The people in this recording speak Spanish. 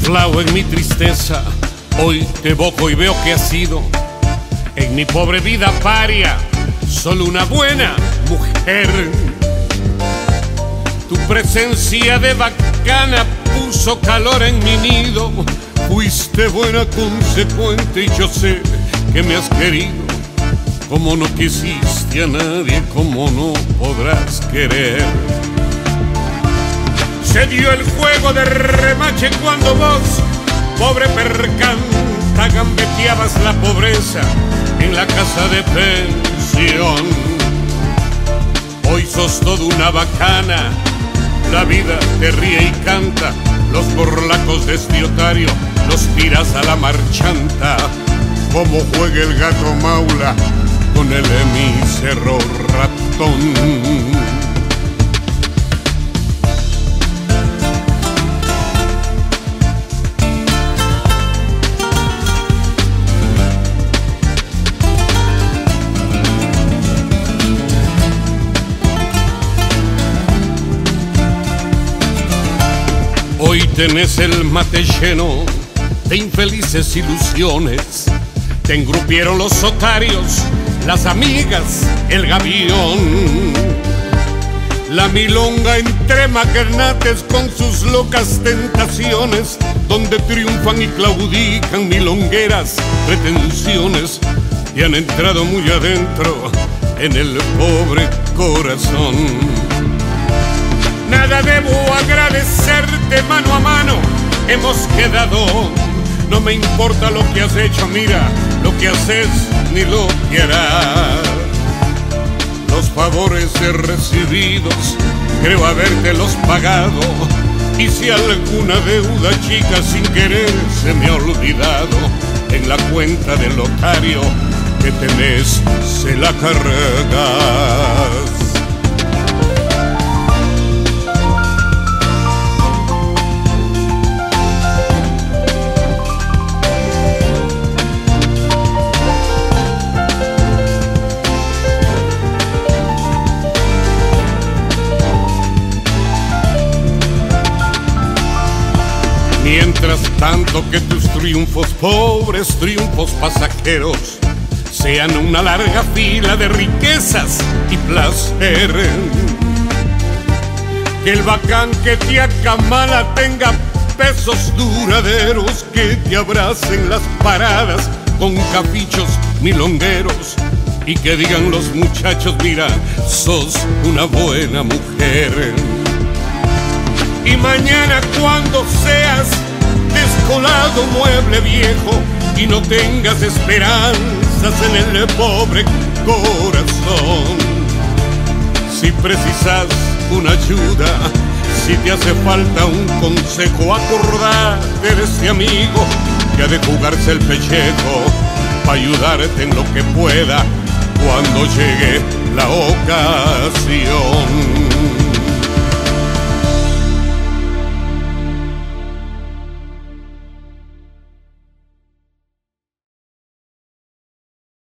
Lao en mi tristeza, hoy te evoco y veo que has sido en mi pobre vida paria solo una buena mujer. Tu presencia de bacana puso calor en mi nido. Fuiste buena, consecuente, y yo sé que me has querido. Como no quisiste a nadie, como no podrás querer. Se dio el juego de remache cuando vos, pobre percanta, gambeteabas la pobreza en la casa de pensión. Hoy sos toda una bacana, la vida te ríe y canta. Los borlacos de este otario los tiras a la marchanta. Como juega el gato maula con el mísero ratón. Hoy tenés el mate lleno de infelices ilusiones. Te engrupieron los otarios, las amigas, el gavión. La milonga entre magnates con sus locas tentaciones, donde triunfan y claudican milongueras pretensiones. Y han entrado muy adentro en el pobre corazón. Nada debo agradecerte, mano a mano hemos quedado. No me importa lo que has hecho, mira lo que haces ni lo que harás. Los favores recibidos creo habértelos pagado. Y si alguna deuda chica sin querer se me ha olvidado, en la cuenta del lotario que tenés se la cargas. Mientras tanto que tus triunfos, pobres triunfos pasajeros, sean una larga fila de riquezas y placer. Que el bacán que te acamala tenga besos duraderos, que te abracen las paradas con caprichos milongueros. Y que digan los muchachos, mira, sos una buena mujer. Y mañana cuando seas descolado mueble viejo y no tengas esperanzas en el pobre corazón, si precisas una ayuda, si te hace falta un consejo, acordate de este amigo que ha de jugarse el pellejo para ayudarte en lo que pueda cuando llegue la ocasión.